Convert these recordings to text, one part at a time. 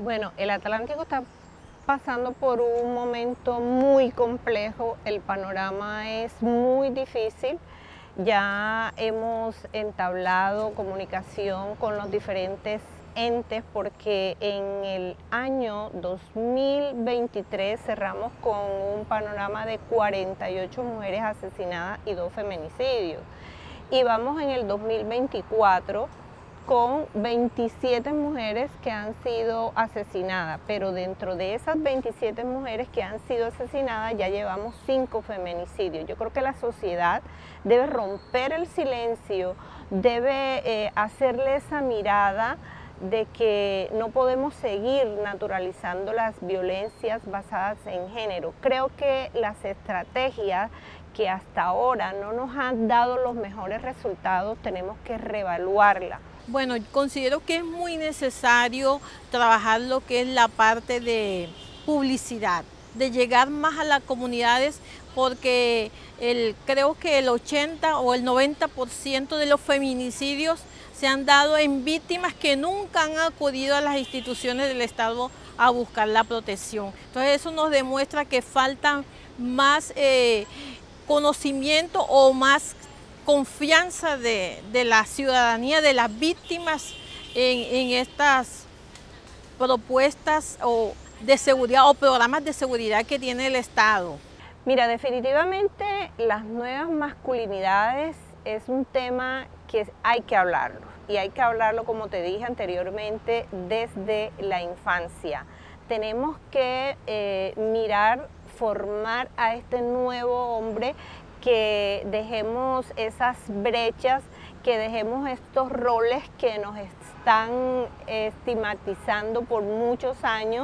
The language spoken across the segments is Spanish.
Bueno, el Atlántico está pasando por un momento muy complejo, el panorama es muy difícil. Ya hemos entablado comunicación con los diferentes entes porque en el año 2023 cerramos con un panorama de 48 mujeres asesinadas y 2 feminicidios. Y vamos en el 2024 con 27 mujeres que han sido asesinadas, pero dentro de esas 27 mujeres que han sido asesinadas ya llevamos 5 feminicidios. Yo creo que la sociedad debe romper el silencio, debe hacerle esa mirada de que no podemos seguir naturalizando las violencias basadas en género. Creo que las estrategias que hasta ahora no nos han dado los mejores resultados tenemos que reevaluarlas. Bueno, considero que es muy necesario trabajar lo que es la parte de publicidad, de llegar más a las comunidades, porque creo que el 80 o el 90% de los feminicidios se han dado en víctimas que nunca han acudido a las instituciones del Estado a buscar la protección. Entonces eso nos demuestra que falta más conocimiento o más confianza de la ciudadanía, de las víctimas en estas propuestas de seguridad o programas de seguridad que tiene el Estado. Mira, definitivamente las nuevas masculinidades es un tema que hay que hablarlo, y hay que hablarlo, como te dije anteriormente, desde la infancia. Tenemos que formar a este nuevo hombre, que dejemos esas brechas, que dejemos estos roles que nos están estigmatizando por muchos años,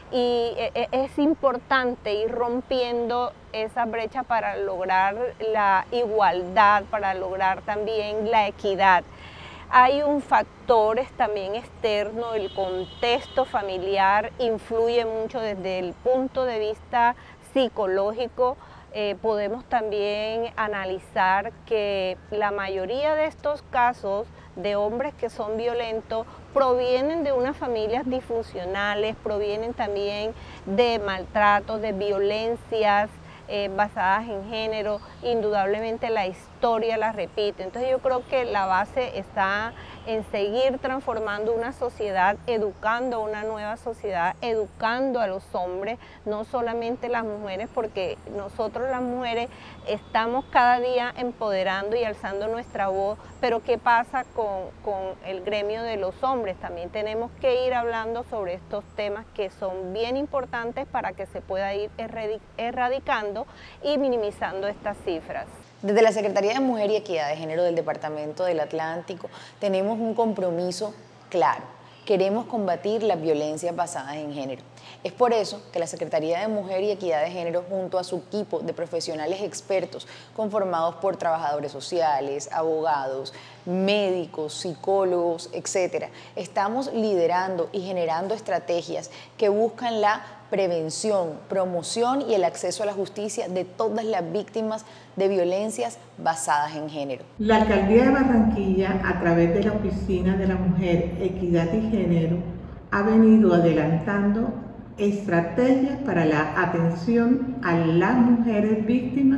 y es importante ir rompiendo esa brecha para lograr la igualdad, para lograr también la equidad. Hay un factor también externo, el contexto familiar influye mucho desde el punto de vista psicológico. Podemos también analizar que la mayoría de estos casos de hombres que son violentos provienen de unas familias disfuncionales, provienen también de maltratos, de violencias basadas en género. Indudablemente la historia la repite. Entonces yo creo que la base está en seguir transformando una sociedad, educando una nueva sociedad, educando a los hombres, no solamente las mujeres, porque nosotros las mujeres estamos cada día empoderando y alzando nuestra voz, pero ¿qué pasa con el gremio de los hombres? También tenemos que ir hablando sobre estos temas que son bien importantes para que se pueda ir erradicando y minimizando estas cifras. Desde la Secretaría de Mujer y Equidad de Género del Departamento del Atlántico tenemos un compromiso claro. Queremos combatir las violencias basadas en género. Es por eso que la Secretaría de Mujer y Equidad de Género, junto a su equipo de profesionales expertos conformados por trabajadores sociales, abogados, médicos, psicólogos, etc., estamos liderando y generando estrategias que buscan la prevención, promoción y el acceso a la justicia de todas las víctimas de violencias basadas en género. La Alcaldía de Barranquilla, a través de la Oficina de la Mujer, Equidad y Género, ha venido adelantando estrategias para la atención a las mujeres víctimas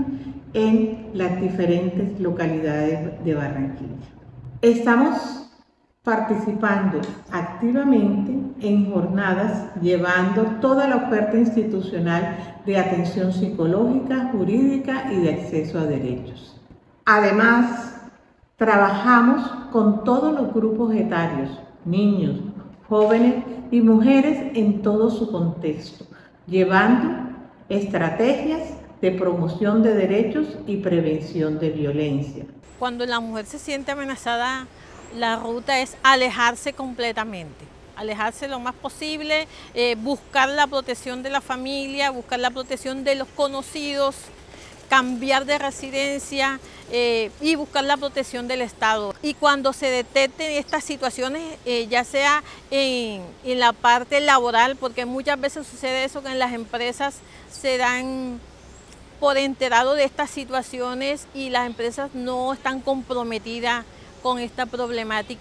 en las diferentes localidades de Barranquilla. Estamos participando activamente en jornadas, llevando toda la oferta institucional de atención psicológica, jurídica y de acceso a derechos. Además, trabajamos con todos los grupos etarios, niños, jóvenes y mujeres en todo su contexto, llevando estrategias de promoción de derechos y prevención de violencia. Cuando la mujer se siente amenazada, la ruta es alejarse completamente, alejarse lo más posible, buscar la protección de la familia, buscar la protección de los conocidos, cambiar de residencia y buscar la protección del Estado. Y cuando se detecten estas situaciones, ya sea en la parte laboral, porque muchas veces sucede eso, que en las empresas se dan por enterado de estas situaciones y las empresas no están comprometidas con esta problemática,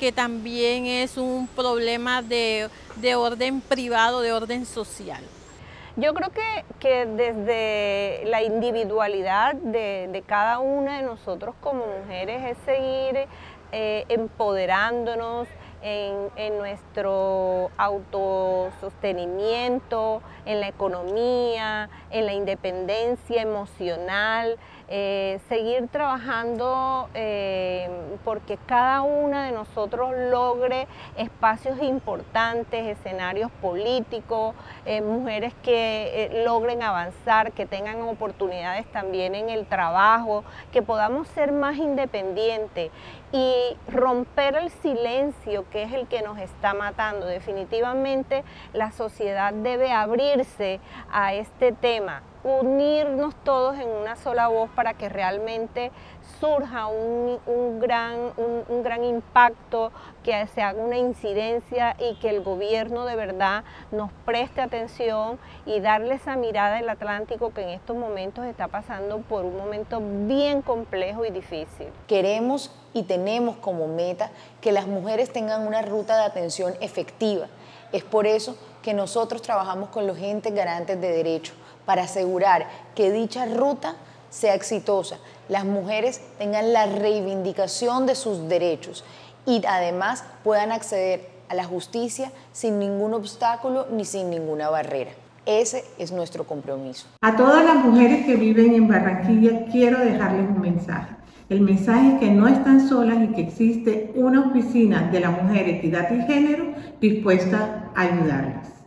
que también es un problema de orden privado, de orden social? Yo creo que desde la individualidad de cada una de nosotros como mujeres es seguir empoderándonos en nuestro autosostenimiento, en la economía, en la independencia emocional, seguir trabajando porque cada una de nosotros logre espacios importantes, escenarios políticos, mujeres que logren avanzar, que tengan oportunidades también en el trabajo, que podamos ser más independientes y romper el silencio que es el que nos está matando. Definitivamente la sociedad debe abrirse a este tema, unirnos todos en una sola voz para que realmente surja un gran impacto, que se haga una incidencia y que el gobierno de verdad nos preste atención y darle esa mirada al Atlántico, que en estos momentos está pasando por un momento bien complejo y difícil. Queremos y tenemos como meta que las mujeres tengan una ruta de atención efectiva. Es por eso que nosotros trabajamos con los entes garantes de derechos para asegurar que dicha ruta sea exitosa, las mujeres tengan la reivindicación de sus derechos y además puedan acceder a la justicia sin ningún obstáculo ni sin ninguna barrera. Ese es nuestro compromiso. A todas las mujeres que viven en Barranquilla quiero dejarles un mensaje. El mensaje es que no están solas y que existe una oficina de la mujer, equidad y género dispuesta a ayudarlas.